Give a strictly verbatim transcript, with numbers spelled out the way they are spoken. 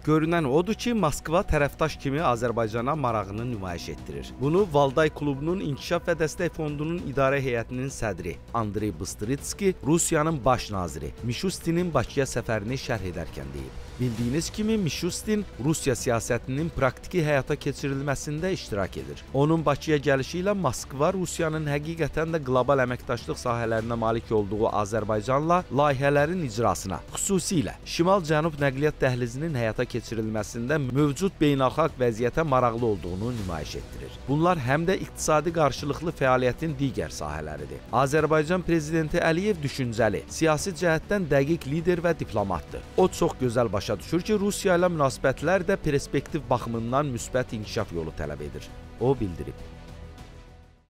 Görünən odur ki, Moskva tərəfdaş kimi Azərbaycana marağını nümayiş etdirir. Bunu Valday klubunun İnkişaf və Dəstək Fondunun idarə heyətinin sədri Andrey Bıstırıtski Rusiyanın baş naziri Mişustinin Bakıya səfərini şərh edərkən deyib. Bildiyiniz kimi, Mişustin Rusiya siyasətinin praktiki həyata keçirilməsində iştirak edir. Onun Bakıya gəlişi ilə Moskva Rusiyanın həqiqətən də qlobal əməkdaşlıq sahələrinə malik olduğu Azərbaycanla layihələrin icrasına, xüsusilə Şimal-Cənub nəqliyyat dəhlizinin həyata keçirilməsində mövcud beynəlxalq vəziyyətə maraqlı olduğunu nümayiş etdirir. Bunlar həm də iqtisadi qarşılıqlı fəaliyyətin digər sahələridir. Azərbaycan prezidenti Əliyev düşüncəli, siyasi cəhətdən dəqiq lider və diplomatdır. O çox gözəl başa düşür ki, Rusiya ilə münasibətlər də perspektiv baxımından müsbət inkişaf yolu tələb edir. O bildirib.